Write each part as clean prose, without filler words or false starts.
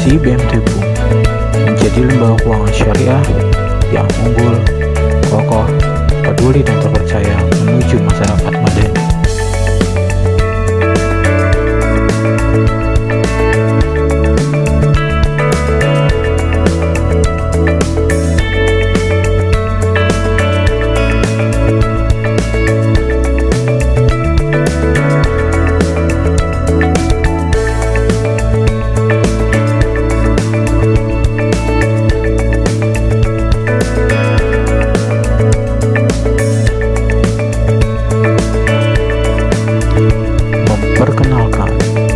Visi BMT Boom menjadi lembaga keuangan syariah yang unggul, kokoh, peduli dan terpercaya menuju masyarakat madani. Perkenalkan,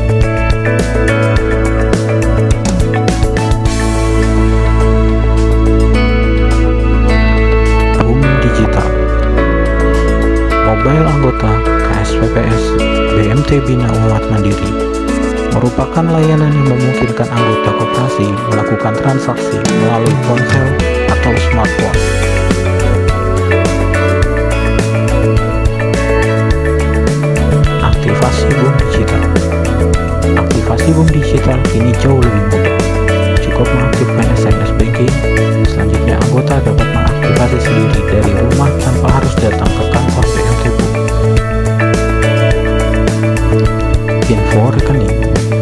Boom Digital, mobile anggota KSPPS BMT Bina Umat Mandiri, merupakan layanan yang memungkinkan anggota koperasi melakukan transaksi melalui ponsel atau smartphone. Aktivasi Boom Digital. Aktivasi Boom Digital kini jauh lebih mudah. Cukup mengaktifkan SMS banking. Selanjutnya anggota dapat mengaktifasi sendiri dari rumah tanpa harus datang ke kantor BMT Boom. Info rekening.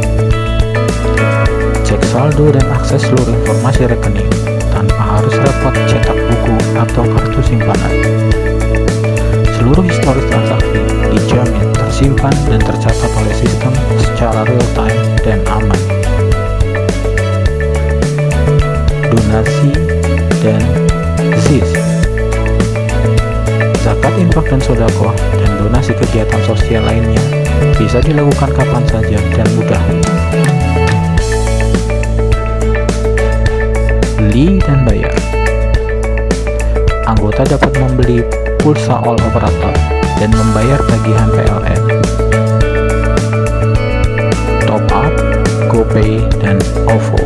Cek saldo dan akses seluruh informasi rekening tanpa harus repot cetak buku atau kartu simpanan. Seluruh historis transaksi dijamin tersimpan dan tercatat oleh sistem secara real time dan aman. Donasi dan ZIS. Zakat, infak dan sedekah dan donasi kegiatan sosial lainnya bisa dilakukan kapan saja dan mudah. Beli dan bayar. Anggota dapat membeli pulsa all operator dan membayar tagihan PLN, top up, GoPay, dan OVO.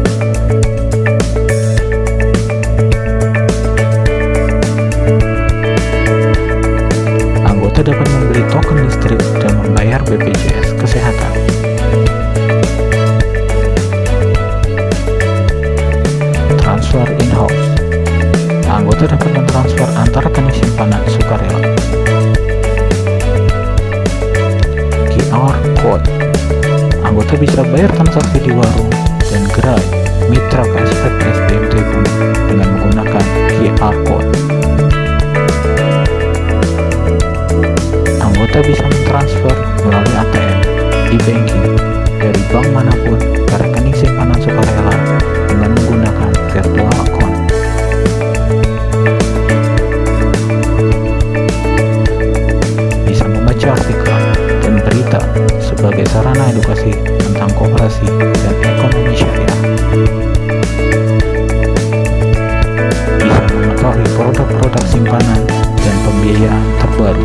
Anggota dapat membeli token listrik dan membayar BPJS Kesehatan. Transfer in-house. Anggota dapat mentransfer antar rekening simpanan sukarela. QR Code. Anggota bisa bayar transaksi di warung dan gerai mitra KSPPS BMT Boom dengan menggunakan QR Code. Anggota bisa mentransfer melalui ATM, e-banking, dari bank manapun ke rekening simpanan sukarela dengan menggunakan virtual account. Bisa membaca artikel dan berita sebagai sarana edukasi tentang koperasi dan ekonomi syariah. Bisa mengetahui produk-produk simpanan dan pembiayaan terbaru.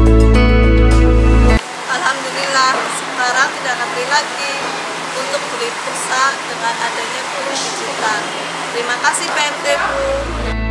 Alhamdulillah, sekarang tidak ngantri lagi untuk beli pulsa dengan adanya Boom Digital. Terima kasih BMT Boom.